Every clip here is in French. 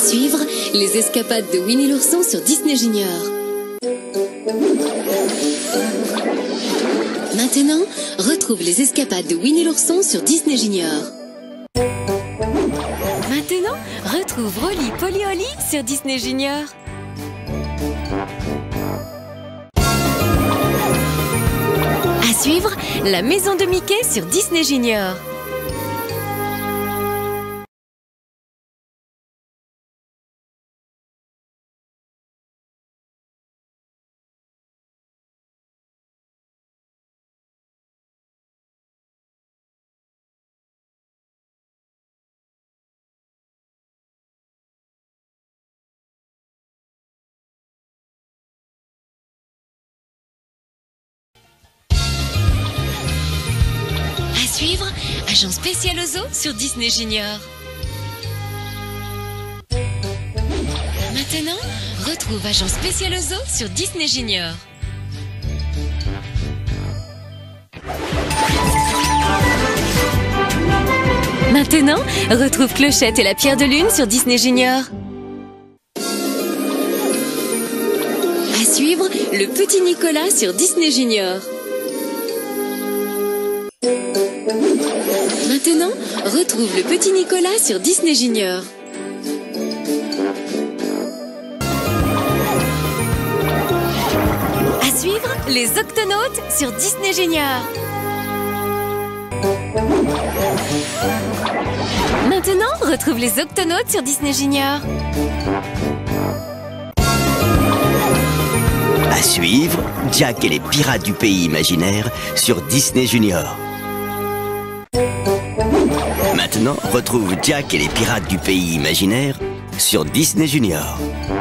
suivre, les escapades de Winnie l'ourson sur Disney Junior. Maintenant, retrouve les escapades de Winnie l'ourson sur Disney Junior. Maintenant, retrouve Rolly Polly Olly sur Disney Junior. À suivre, la maison de Mickey sur Disney Junior. À suivre, Agent spécial aux zoo sur Disney Junior. Maintenant, retrouve Agent spécial aux zoo sur Disney Junior. Maintenant, retrouve Clochette et la pierre de lune sur Disney Junior. À suivre, le petit Nicolas sur Disney Junior. Maintenant, retrouve le petit Nicolas sur Disney Junior. À suivre, les Octonautes sur Disney Junior. Maintenant, retrouve les Octonautes sur Disney Junior. À suivre, Jack et les pirates du pays imaginaire sur Disney Junior. Maintenant, retrouve Jack et les pirates du pays imaginaire sur Disney Junior.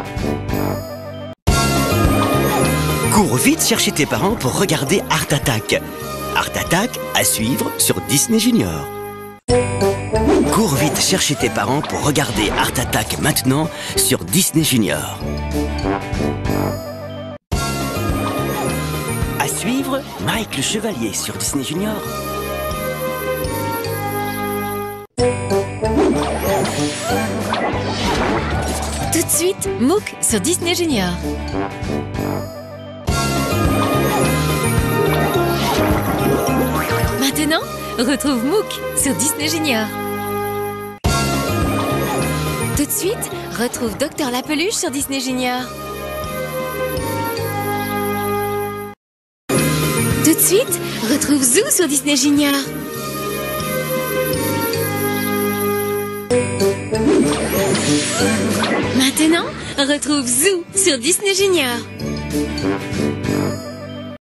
Cours vite chercher tes parents pour regarder Art Attack. Art Attack à suivre sur Disney Junior. Cours vite chercher tes parents pour regarder Art Attack maintenant sur Disney Junior. À suivre, Mike le Chevalier sur Disney Junior. Tout de suite, Mook sur Disney Junior. Maintenant, retrouve Mook sur Disney Junior. Tout de suite, retrouve Docteur la Peluche sur Disney Junior. Tout de suite, retrouve Zoo sur Disney Junior. Maintenant, retrouve Zoo sur Disney Junior.